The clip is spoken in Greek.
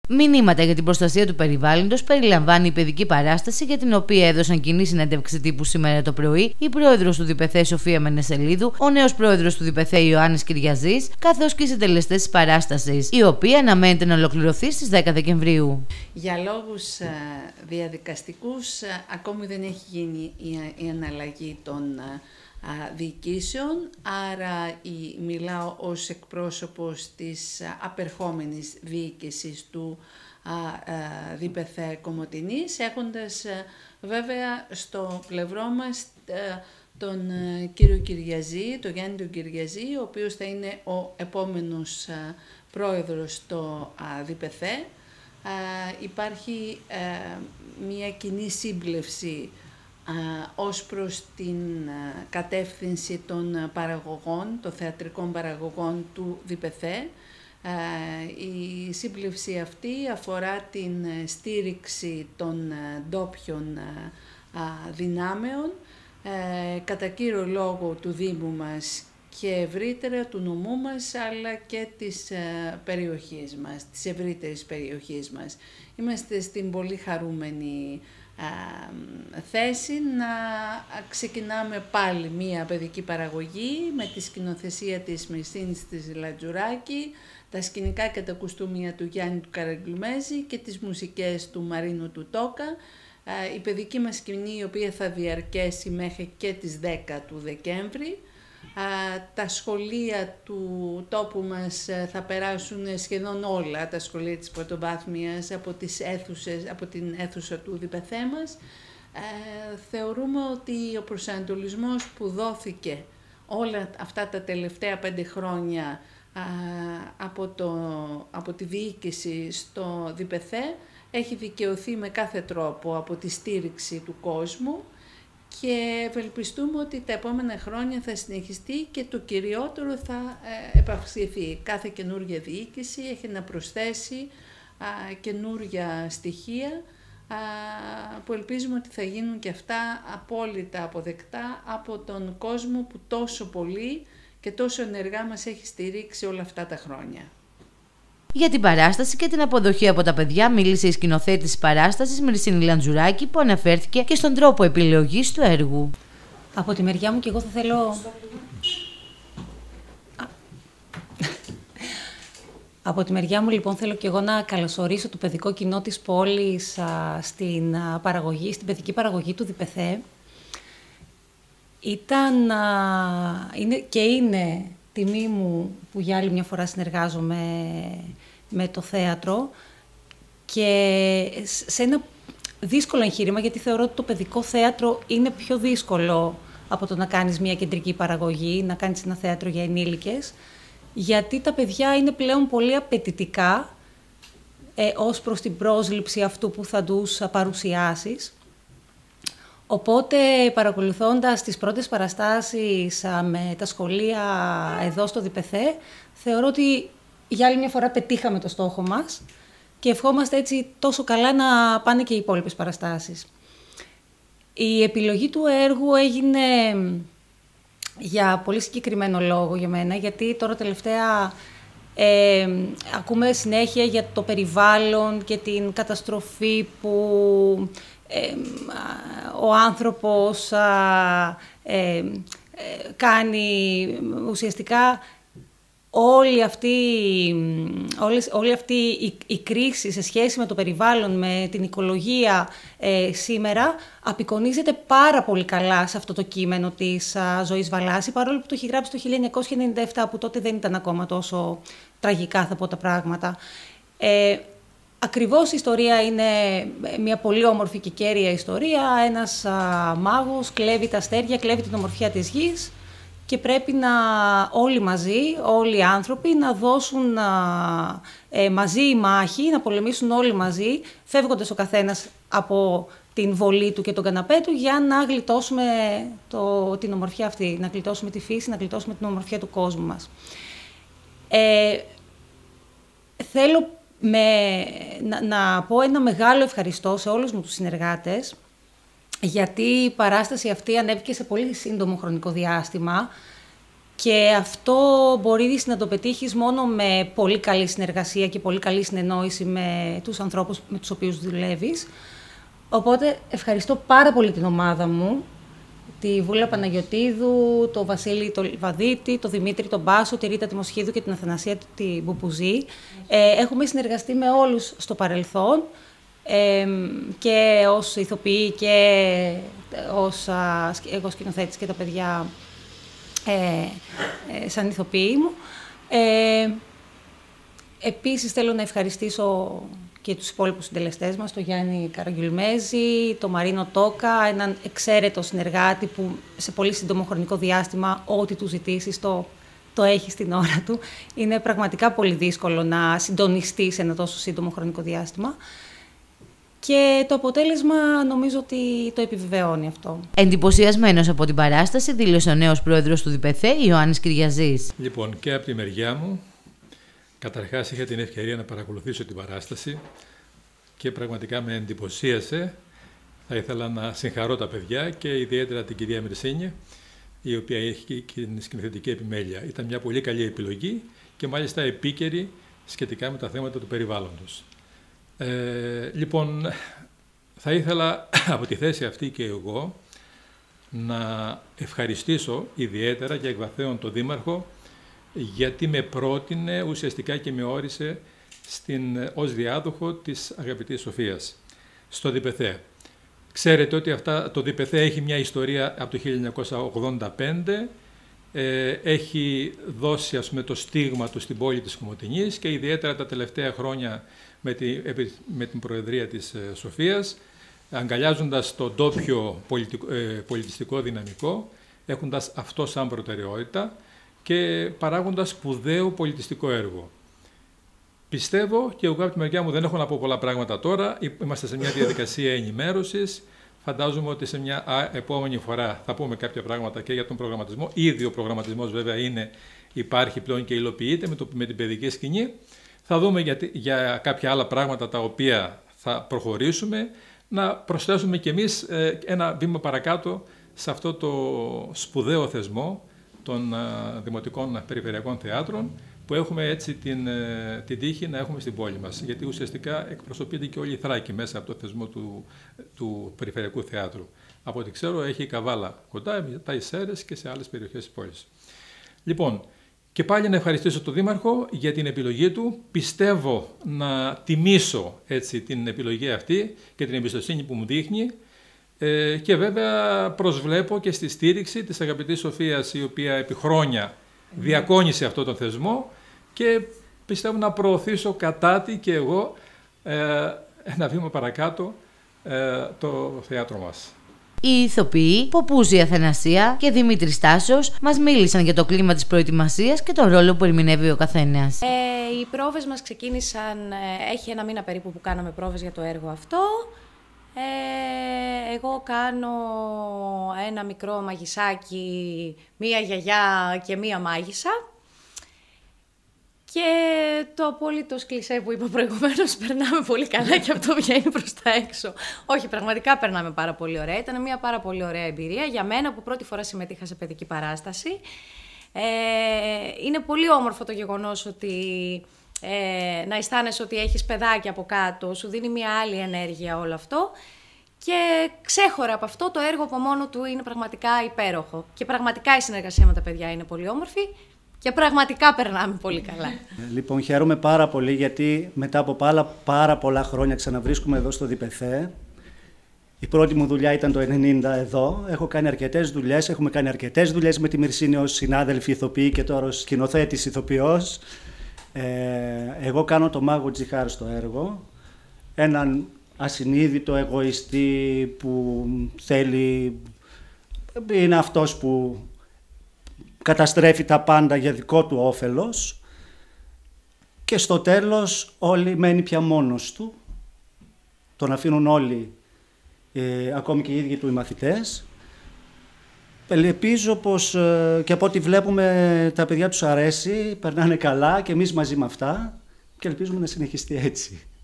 Μηνύματα για την προστασία του περιβάλλοντος περιλαμβάνει η παιδική παράσταση, για την οποία έδωσαν κοινή συνέντευξη τύπου σήμερα το πρωί η πρόεδρος του ΔΠΘ Σοφία Μενεσελίδου, ο νέος πρόεδρος του ΔΠΘ Ιωάννης Κυριαζής, καθώς και οι συντελεστές της παράστασης, η οποία αναμένεται να ολοκληρωθεί στις 10 Δεκεμβρίου. Για λόγους διαδικαστικούς, ακόμη δεν έχει γίνει η αναλλαγή των διοικήσεων, άρα μιλάω ως εκπρόσωπος της απερχόμενης διοίκησης του ΔΠΘ Κομοτηνής, έχοντας βέβαια στο πλευρό μας τον κύριο Κυριαζή, τον Γιάννη τον Κυριαζή, ο οποίος θα είναι ο επόμενος πρόεδρος στο ΔΠΘ. Υπάρχει μια κοινή σύμπλευση ως προς την κατεύθυνση των παραγωγών, των θεατρικών παραγωγών του ΔΠΘ. Η σύμπλευση αυτή αφορά την στήριξη των ντόπιων δυνάμεων, κατά κύριο λόγο του Δήμου μας και ευρύτερα του νομού μας, αλλά και της περιοχής μας, της ευρύτερης περιοχής μας. Είμαστε στην πολύ χαρούμενη θέση να ξεκινάμε πάλι μία παιδική παραγωγή με τη σκηνοθεσία της Μυρσίνης της Λατζουράκη, τα σκηνικά και τα κουστούμια του Γιάννη του Καραγκλουμέζη και τις μουσικές του Μαρίνου του Τόκα. Η παιδική μας σκηνή, η οποία θα διαρκέσει μέχρι και τις 10 του Δεκέμβρη. Τα σχολεία του τόπου μας θα περάσουν σχεδόν όλα τα σχολεία της πρωτοβάθμιας από την αίθουσα του ΔΠΘ μας. Θεωρούμε ότι ο προσανατολισμός που δόθηκε όλα αυτά τα τελευταία 5 χρόνια από τη διοίκηση στο ΔΠΘ έχει δικαιωθεί με κάθε τρόπο από τη στήριξη του κόσμου και ευελπιστούμε ότι τα επόμενα χρόνια θα συνεχιστεί και το κυριότερο θα επαυξηθεί. Κάθε καινούργια διοίκηση έχει να προσθέσει καινούργια στοιχεία που ελπίζουμε ότι θα γίνουν και αυτά απόλυτα αποδεκτά από τον κόσμο που τόσο πολύ και τόσο ενεργά μας έχει στηρίξει όλα αυτά τα χρόνια. Για την παράσταση και την αποδοχή από τα παιδιά μίλησε η σκηνοθέτης της παράστασης Μυρσίνη Λατζουράκη, που αναφέρθηκε και στον τρόπο επιλογής του έργου. Από τη μεριά μου και εγώ θα θέλω... Από τη μεριά μου λοιπόν θέλω και εγώ να καλωσορίσω το παιδικό κοινό της πόλης στην παιδική παραγωγή του ΔΠΘ. Είναι τιμή μου που για άλλη μια φορά συνεργάζομαι με το θέατρο και σε ένα δύσκολο εγχείρημα, γιατί θεωρώ ότι το παιδικό θέατρο είναι πιο δύσκολο από το να κάνεις μια κεντρική παραγωγή, να κάνεις ένα θέατρο για ενήλικες, γιατί τα παιδιά είναι πλέον πολύ απαιτητικά ως προς την πρόσληψη αυτού που θα τους παρουσιάσεις. Οπότε, παρακολουθώντας τις πρώτες παραστάσεις με τα σχολεία εδώ στο ΔΠΘ, θεωρώ ότι για άλλη μια φορά πετύχαμε το στόχο μας και ευχόμαστε έτσι τόσο καλά να πάνε και οι υπόλοιπες παραστάσεις. Η επιλογή του έργου έγινε για πολύ συγκεκριμένο λόγο για μένα, γιατί τώρα τελευταία ακούμε συνέχεια για το περιβάλλον και την καταστροφή που ο άνθρωπος κάνει ουσιαστικά. Όλη αυτή η κρίση σε σχέση με το περιβάλλον, με την οικολογία σήμερα, απεικονίζεται πάρα πολύ καλά σε αυτό το κείμενο της Ζωής Βαλάση, παρόλο που το έχει γράψει το 1997, που τότε δεν ήταν ακόμα τόσο τραγικά, θα πω, τα πράγματα. Ακριβώς η ιστορία είναι μια πολύ όμορφη και κέρια ιστορία. Ένας μάγος κλέβει τα αστέρια, κλέβει την ομορφιά της γης και πρέπει να όλοι μαζί, όλοι οι άνθρωποι, να δώσουν μαζί η μάχη, να πολεμήσουν όλοι μαζί, φεύγοντας ο καθένας από την βολή του και τον καναπέ του, για να γλιτώσουμε την ομορφιά αυτή, να γλιτώσουμε τη φύση, να γλιτώσουμε την ομορφιά του κόσμου μας. Θέλω να πω ένα μεγάλο ευχαριστώ σε όλους μου τους συνεργάτες, γιατί η παράσταση αυτή ανέβηκε σε πολύ σύντομο χρονικό διάστημα Και αυτό μπορείς να το πετύχεις μόνο με πολύ καλή συνεργασία και πολύ καλή συνεννόηση με τους ανθρώπους με τους οποίους δουλεύεις. Οπότε ευχαριστώ πάρα πολύ την ομάδα μου, τη Βούλα Παναγιωτίδου, τον Βασίλη τον Βαδίτη, τον Δημήτρη τον Μπάσο, τη Ρίτα τη Μοσχίδου και την Αθανασία την Μπουπουζή. Έχουμε συνεργαστεί με όλους στο παρελθόν, και ως ηθοποιοί και ως εγώ σκηνοθέτης και τα παιδιά σαν ηθοποιοί μου. Επίσης θέλω να ευχαριστήσω και τους υπόλοιπους συντελεστές μας, τον Γιάννη Καραγγιουλμέζη, τον Μαρίνο Τόκα, έναν εξαίρετο συνεργάτη που σε πολύ σύντομο χρονικό διάστημα ό,τι του ζητήσεις το έχει στην ώρα του. Είναι πραγματικά πολύ δύσκολο να συντονιστεί σε ένα τόσο σύντομο χρονικό διάστημα. Και το αποτέλεσμα νομίζω ότι το επιβεβαιώνει αυτό. Εντυπωσιασμένος από την παράσταση, δήλωσε ο νέος πρόεδρος του ΔΠΘ, Ιωάννης Κυριαζής. Λοιπόν, και από τη μεριά μου, καταρχάς είχα την ευκαιρία να παρακολουθήσω την παράσταση και πραγματικά με εντυπωσίασε. Θα ήθελα να συγχαρώ τα παιδιά και ιδιαίτερα την κυρία Μυρσίνη, η οποία έχει και την σκηνοθετική επιμέλεια. Ήταν μια πολύ καλή επιλογή και μάλιστα επίκαιρη σχετικά με τα θέματα του περιβάλλοντος. Λοιπόν, θα ήθελα από τη θέση αυτή και εγώ να ευχαριστήσω ιδιαίτερα και εκ βαθέων τον Δήμαρχο, γιατί με πρότεινε ουσιαστικά και με όρισε ως διάδοχο της αγαπητής Σοφίας στο ΔΠΘ. Ξέρετε ότι το ΔΠΘ έχει μια ιστορία από το 1985, έχει δώσει το στίγμα του στην πόλη της Κομοτηνής και ιδιαίτερα τα τελευταία χρόνια με την προεδρία της Σοφίας, αγκαλιάζοντας το ντόπιο πολιτιστικό δυναμικό, έχοντας αυτό σαν προτεραιότητα και παράγοντας σπουδαίο πολιτιστικό έργο. Πιστεύω και εγώ από τη μεριά μου δεν έχω να πω πολλά πράγματα τώρα, είμαστε σε μια διαδικασία ενημέρωσης. Φαντάζομαι ότι σε μια επόμενη φορά θα πούμε κάποια πράγματα και για τον προγραμματισμό. Ήδη ο προγραμματισμός βέβαια υπάρχει πλέον και υλοποιείται με την παιδική σκηνή. Θα δούμε για κάποια άλλα πράγματα τα οποία θα προχωρήσουμε, να προσθέσουμε κι εμείς ένα βήμα παρακάτω σε αυτό το σπουδαίο θεσμό των Δημοτικών Περιφερειακών Θεάτρων, που έχουμε έτσι την τύχη να έχουμε στην πόλη μας. Γιατί ουσιαστικά εκπροσωπείται και όλη η Θράκη μέσα από το θεσμό του Περιφερειακού Θεάτρου. Από ό,τι ξέρω έχει η Καβάλα κοντά, τα Ισέρες και σε άλλες περιοχές της πόλης. Λοιπόν, και πάλι να ευχαριστήσω τον Δήμαρχο για την επιλογή του. Πιστεύω να τιμήσω έτσι την επιλογή αυτή και την εμπιστοσύνη που μου δείχνει. Και βέβαια προσβλέπω και στη στήριξη της αγαπητής Σοφίας, η οποία επί χρόνια διακόνησε αυτό τον θεσμό και πιστεύω να προωθήσω κατά τη και εγώ ένα βήμα παρακάτω το θέατρο μας. Οι ηθοποιοί Ποπούζη Αθανασία και Δημήτρης Τάσος μας μίλησαν για το κλίμα της προετοιμασίας και τον ρόλο που ερμηνεύει ο καθένας. Οι πρόβες μας ξεκίνησαν, έχει ένα μήνα περίπου που κάναμε πρόβες για το έργο αυτό. Εγώ κάνω ένα μικρό μαγισσάκι, μία γιαγιά και μία μάγισσα. Και το απόλυτο κλισέ που είπα προηγουμένως, περνάμε πολύ καλά και αυτό βγαίνει προς τα έξω. Όχι, πραγματικά περνάμε πάρα πολύ ωραία. Ήταν μια πάρα πολύ ωραία εμπειρία για μένα που πρώτη φορά συμμετείχα σε παιδική παράσταση. Είναι πολύ όμορφο το γεγονός ότι να αισθάνεσαι ότι έχεις παιδάκια από κάτω, σου δίνει μια άλλη ενέργεια όλο αυτό. Και ξέχωρα από αυτό, το έργο από μόνο του είναι πραγματικά υπέροχο. Και πραγματικά η συνεργασία με τα παιδιά είναι πολύ όμορφη. Και πραγματικά περνάμε πολύ καλά. Λοιπόν, χαίρομαι πάρα πολύ γιατί μετά από πάρα πολλά χρόνια ξαναβρίσκομαι εδώ στο ΔΠΘ. Η πρώτη μου δουλειά ήταν το 1990 εδώ. Έχω κάνει αρκετές δουλειές. Έχουμε κάνει αρκετές δουλειές με τη Μυρσίνη ως συνάδελφοι ηθοποιοί και τώρα ως σκηνοθέτης ηθοποιός. Εγώ κάνω το μάγο Τζιχάρ στο έργο. Έναν ασυνείδητο εγωιστή που θέλει... Είναι αυτός που καταστρέφει τα πάντα για δικό του όφελος και στο τέλος όλοι μένει πια μόνος του. Τον αφήνουν όλοι, ακόμη και οι ίδιοι του οι μαθητές. Ελπίζω πως και από ό,τι βλέπουμε τα παιδιά τους αρέσει, περνάνε καλά και εμείς μαζί με αυτά και ελπίζουμε να συνεχιστεί έτσι.